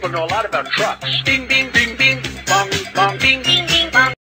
people know a lot about trucks. Ding, ding, ding, ding, bong, bong, ding, ding, ding.